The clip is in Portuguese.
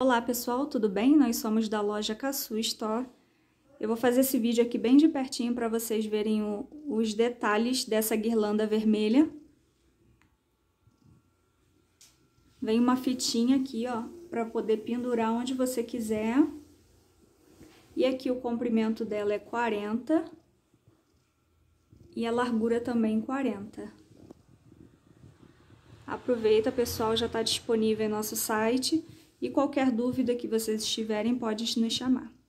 Olá pessoal, tudo bem? Nós somos da loja Caçu Store. Eu vou fazer esse vídeo aqui bem de pertinho para vocês verem os detalhes dessa guirlanda vermelha. Vem uma fitinha aqui, ó, para poder pendurar onde você quiser. E aqui o comprimento dela é 40 e a largura também 40. Aproveita, pessoal, já está disponível em nosso site. E qualquer dúvida que vocês tiverem, pode nos chamar.